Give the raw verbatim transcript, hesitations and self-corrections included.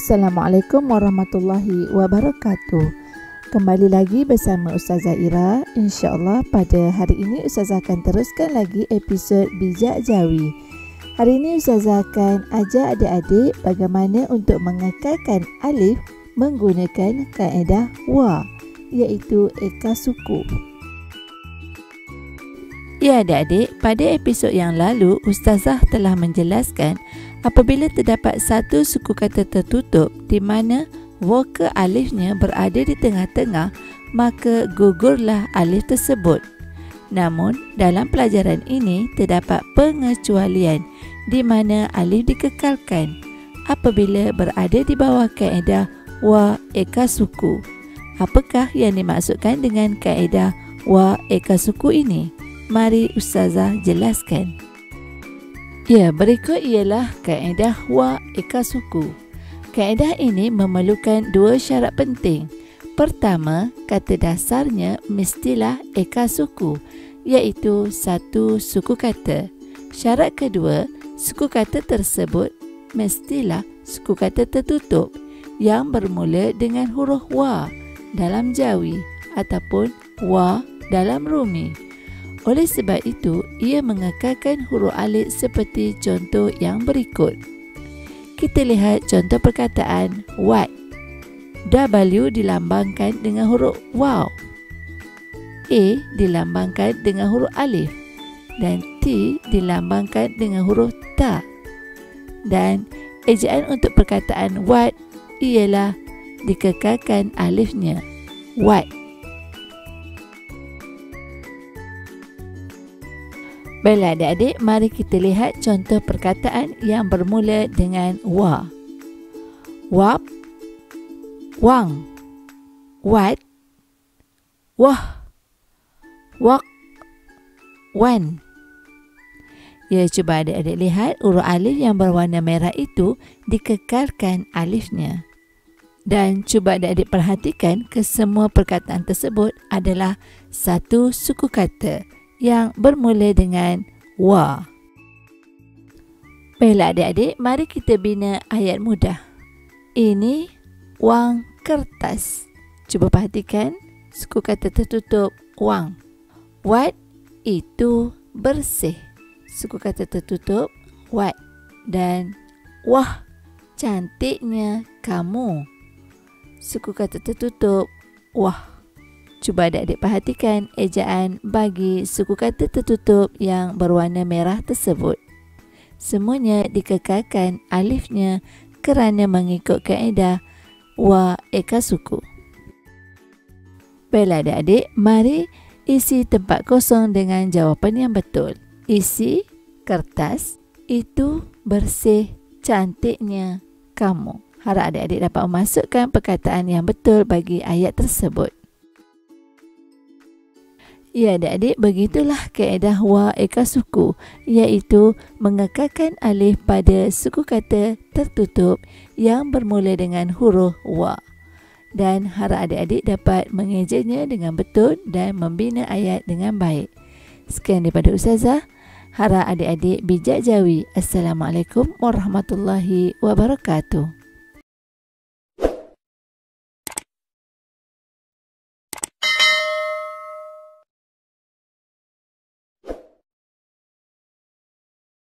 Assalamualaikum warahmatullahi wabarakatuh. Kembali lagi bersama Ustazah Ira. InsyaAllah pada hari ini Ustazah akan teruskan lagi episod Bijak Jawi. Hari ini Ustazah akan ajak adik-adik bagaimana untuk mengekalkan alif menggunakan kaedah wa, iaitu eka suku. Ya adik-adik, pada episod yang lalu Ustazah telah menjelaskan apabila terdapat satu suku kata tertutup di mana vokal alifnya berada di tengah-tengah, maka gugurlah alif tersebut. Namun, dalam pelajaran ini terdapat pengecualian di mana alif dikekalkan apabila berada di bawah kaedah wa eka suku. Apakah yang dimaksudkan dengan kaedah wa eka suku ini? Mari Ustazah jelaskan. Ya, berikut ialah kaedah wa eka suku. Kaedah ini memerlukan dua syarat penting. Pertama, kata dasarnya mestilah eka suku, iaitu satu suku kata. Syarat kedua, suku kata tersebut mestilah suku kata tertutup yang bermula dengan huruf wa dalam Jawi ataupun wa dalam Rumi. Oleh sebab itu, ia mengekalkan huruf alif seperti contoh yang berikut. Kita lihat contoh perkataan what. W dilambangkan dengan huruf waw. A dilambangkan dengan huruf alif. Dan T dilambangkan dengan huruf ta. Dan ejaan untuk perkataan what ialah dikekalkan alifnya. What. Baiklah adik-adik, mari kita lihat contoh perkataan yang bermula dengan wa. Wap, wang, wat, wah, wak, wan. Ya, cuba adik-adik lihat huruf alif yang berwarna merah itu dikekalkan alifnya. Dan cuba adik-adik perhatikan kesemua perkataan tersebut adalah satu suku kata yang bermula dengan wa. Baiklah adik-adik, mari kita bina ayat mudah. Ini wang kertas. Cuba perhatikan suku kata tertutup wang. Wat itu bersih. Suku kata tertutup wat. Dan wah, cantiknya kamu. Suku kata tertutup wah. Cuba adik-adik perhatikan ejaan bagi suku kata tertutup yang berwarna merah tersebut. Semuanya dikekalkan alifnya kerana mengikut kaedah wa eka suku. Baiklah adik-adik, mari isi tempat kosong dengan jawapan yang betul. Isi kertas itu bersih, cantiknya kamu. Harap adik-adik dapat memasukkan perkataan yang betul bagi ayat tersebut. Ya adik-adik, begitulah kaedah wa eka suku, iaitu mengekalkan alif pada suku kata tertutup yang bermula dengan huruf wa. Dan harap adik-adik dapat mengejanya dengan betul dan membina ayat dengan baik. Sekian daripada Ustazah. Harap adik-adik bijak jawi. Assalamualaikum warahmatullahi wabarakatuh.